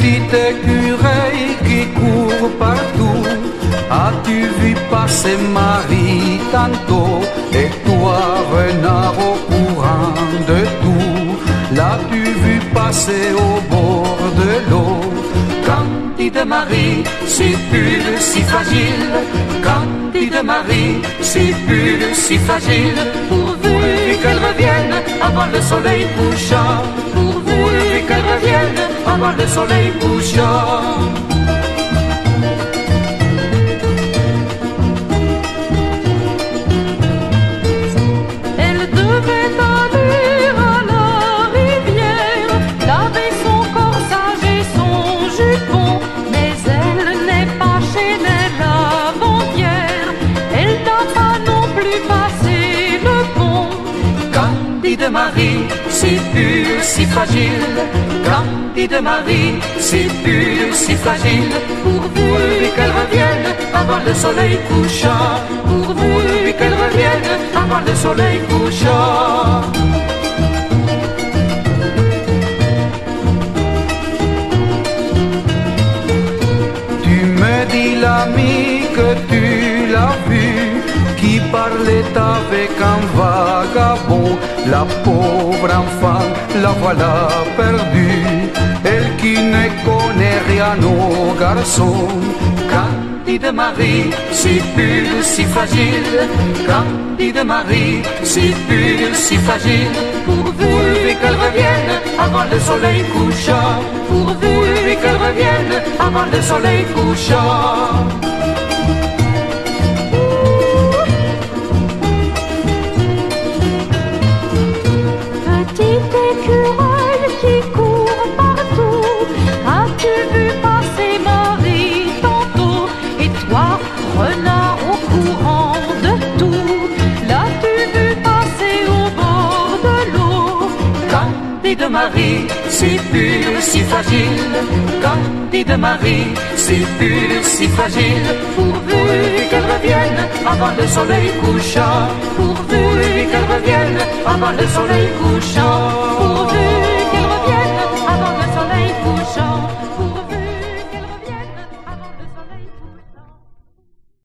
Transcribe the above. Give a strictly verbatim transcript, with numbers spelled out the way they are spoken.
Petit écureuil qui court partout, as-tu vu passer Marie tantôt? Et toi, renard au courant de tout, l'as-tu vu passer au bord de l'eau? Candide Marie, si pure, si fragile, Candide Marie, si pure, si fragile, pourvu qu'elle revienne avant le soleil couchant, pourvu qu'elle revienne avant le soleil couchant. Elle devait aller à la rivière, laver son corsage et son jupon, mais elle n'est pas chez elle avant-hier, elle n'a pas non plus passé le pont. Candide Marie, si pure, si fragile, Candide Marie, si pure, si fragile, pourvu qu'elle revienne avant le soleil couchant, pourvu qu'elle revienne avant le soleil couchant. Tu me dis l'ami que tu l'as vu, qui parlait avec un vagabond, la pauvre enfant, la voilà perdue, elle qui ne connaît rien aux garçons. Candide Marie, si pure, si fragile, Candide Marie, si pure, si fragile, pourvu qu'elle revienne avant le soleil couchant, pourvu qu'elle revienne avant le soleil couchant. Petit écureuil qui court partout, as-tu vu passer Marie tantôt? Et toi, renard au courant de tout, l'as-tu vu passer au bord de l'eau? Candide Marie, si pure, si fragile, Candide Marie, si pure, si fragile, pourvu qu'elle revienne avant le soleil couchant, pourvu qu'elle revienne avant le soleil couchant, pourvu